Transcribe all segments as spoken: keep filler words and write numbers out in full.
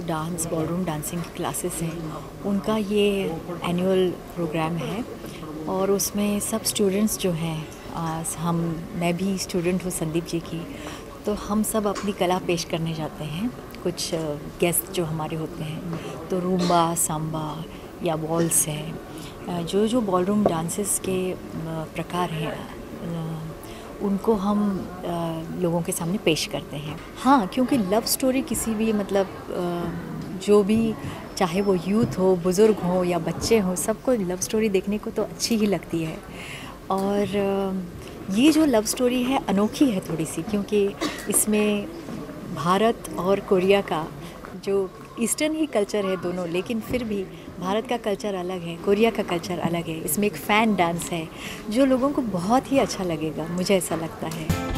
Dance ballroom dancing की classes हैं, उनका ये एनुअल प्रोग्राम है और उसमें सब स्टूडेंट्स जो हैं, हम मैं भी स्टूडेंट हूँ संदीप जी की, तो हम सब अपनी कला पेश करने जाते हैं। कुछ गेस्ट जो हमारे होते हैं, तो रूम्बा, सांबा या वॉल्स है, जो जो बॉलरूम डांसेस के प्रकार हैं, उनको हम लोगों के सामने पेश करते हैं। हाँ, क्योंकि लव स्टोरी किसी भी मतलब जो भी, चाहे वो यूथ हो, बुज़ुर्ग हो या बच्चे हों, सबको लव स्टोरी देखने को तो अच्छी ही लगती है। और ये जो लव स्टोरी है अनोखी है थोड़ी सी, क्योंकि इसमें भारत और कोरिया का जो ईस्टर्न ही कल्चर है दोनों, लेकिन फिर भी भारत का कल्चर अलग है, कोरिया का कल्चर अलग है। इसमें एक फ़ैन डांस है जो लोगों को बहुत ही अच्छा लगेगा, मुझे ऐसा लगता है।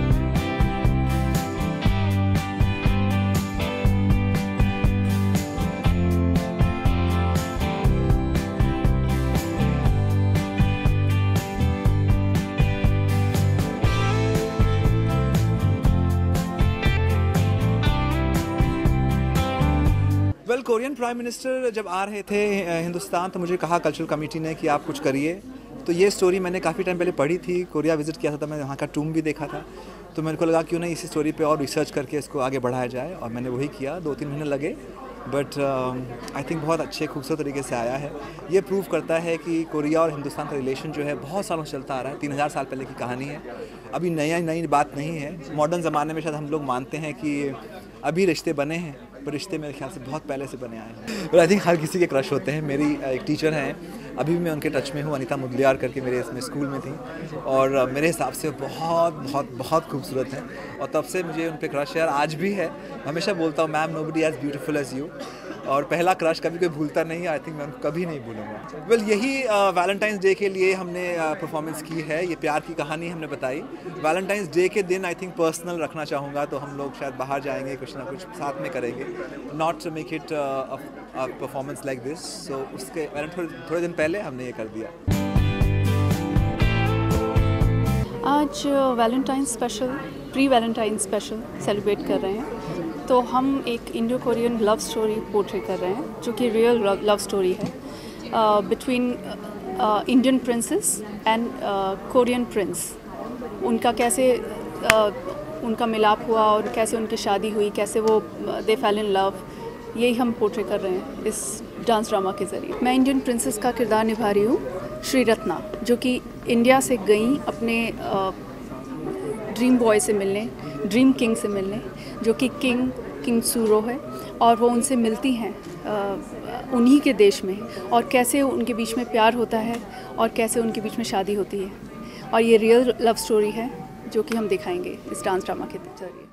वेल कोरियन प्राइम मिनिस्टर जब आ रहे थे हिंदुस्तान, तो मुझे कहा कल्चरल कमेटी ने कि आप कुछ करिए। तो ये स्टोरी मैंने काफ़ी टाइम पहले पढ़ी थी, कोरिया विज़िट किया था, मैं वहाँ का टूम भी देखा था, तो मेरे को लगा क्यों नहीं इसी स्टोरी पे और रिसर्च करके इसको आगे बढ़ाया जाए, और मैंने वही किया। दो तीन महीने लगे, बट आई थिंक बहुत अच्छे खूबसूरत तरीके से आया है। ये प्रूव करता है कि कोरिया और हिंदुस्तान का रिलेशन जो है बहुत सालों से चलता आ रहा है, तीन हज़ार साल पहले की कहानी है, अभी नई नई बात नहीं है। मॉडर्न ज़माने में शायद हम लोग मानते हैं कि अभी रिश्ते बने हैं, पर रिश्ते मेरे ख्याल से बहुत पहले से बने आए हैं। और आई थिंक हर किसी के क्रश होते हैं। मेरी एक टीचर हैं, अभी भी मैं उनके टच में हूँ, अनीता मुदलियार करके, मेरे इसमें स्कूल में थी, और मेरे हिसाब से बहुत बहुत बहुत खूबसूरत हैं, और तब से मुझे उन पर क्रश है, और आज भी है। हमेशा बोलता हूँ, ma'am nobody as beautiful as you, और पहला क्रश कभी कोई भूलता नहीं है। आई थिंक मैं उनको कभी नहीं भूलूंगा। वेल well, यही वैलेंटाइंस डे के लिए हमने परफॉर्मेंस uh, की है। ये प्यार की कहानी हमने बताई। वैलेंटाइंस डे के दिन आई थिंक पर्सनल रखना चाहूँगा, तो हम लोग शायद बाहर जाएंगे, कुछ ना कुछ साथ में करेंगे, not to make it performance like this. So उसके थोड़े थोड़े दिन पहले हमने ये कर दिया। आज Valentine special, pre Valentine special celebrate कर रहे हैं, तो हम एक Indo Korean love story portray कर रहे हैं, जो कि रियल लव स्टोरी है between Indian princess and Korean prince. उनका कैसे uh, उनका मिलाप हुआ और कैसे उनकी शादी हुई, कैसे वो दे फेल इन लव, यही हम पोर्ट्रे कर रहे हैं इस डांस ड्रामा के ज़रिए। मैं इंडियन प्रिंसेस का किरदार निभा रही हूँ, श्री रत्ना, जो कि इंडिया से गई अपने ड्रीम बॉय से मिलने, ड्रीम किंग से मिलने, जो कि किंग किंग सूरो है, और वो उनसे मिलती हैं उन्हीं के देश में, और कैसे उनके बीच में प्यार होता है और कैसे उनके बीच में शादी होती है। और ये रियल लव स्टोरी है जो कि हम दिखाएंगे इस डांस ड्रामा के जरिए।